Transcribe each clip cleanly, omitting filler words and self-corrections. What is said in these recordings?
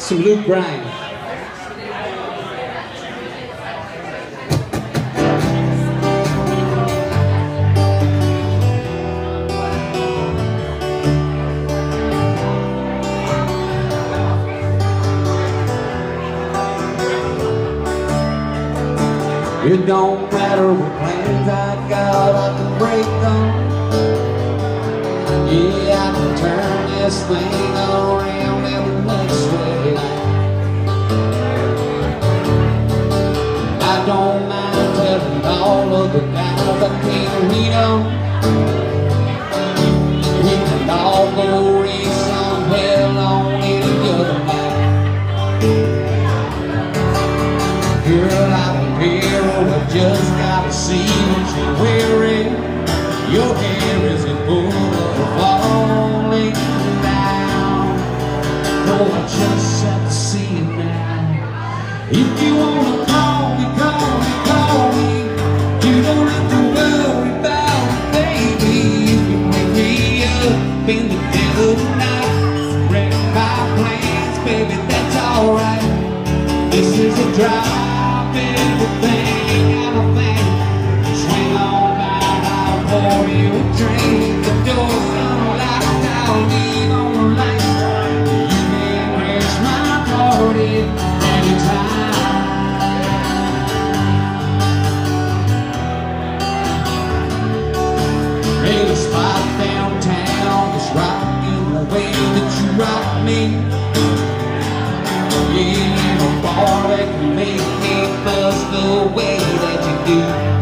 Some Luke Bryan. It don't matter what plans I got, I can break them. Yeah, I can turn this thing around in the next way. I don't mind telling all of the guys I can't meet them. We can all go race some hell on any other night. Girl, I'm a hero, I just gotta see what you're wearing. Your hair is in full of falling down. Oh, I just have to see it now. If you wanna call me, call me, call me. You don't have to worry about it, baby. You can wake me up in the dead of the night. Wreck my plans, baby, that's alright. This is a drive, everything out of thing. Swing on by, I'll pour you a drink. The door's unlocked, I'll leave on the lights. You can crash my party anytime. There's a spot downtown that's rocking the way that you rock me. Yeah, a bar that can make me buzz the way that you do.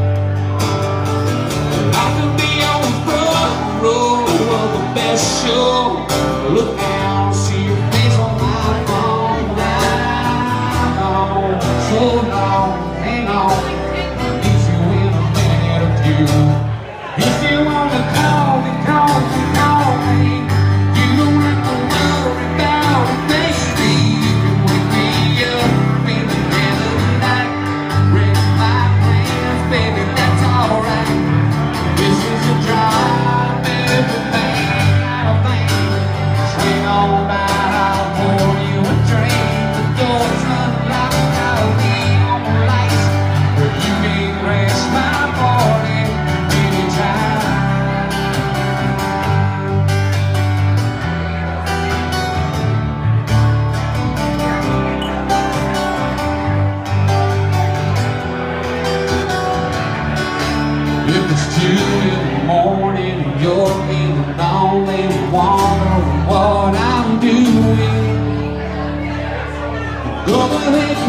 I could be on the front row of the best show. Look down, see your face on my phone. Now, so long, hang on. Get you in a minute or two. If you wanna call me, call me, call me. You don't have to worry about it, baby. You can wake me up in the dead of the night. Wreck my plans, baby, that's alright. This is a drive, everything out of thing. Swing on by, I'll pour you a drink. The door's unlocked, I'll leave on the lights. You can crash my party anytime. If it's 2 in the morning and you're feeling lonely and wondering what I'm doing, go ahead.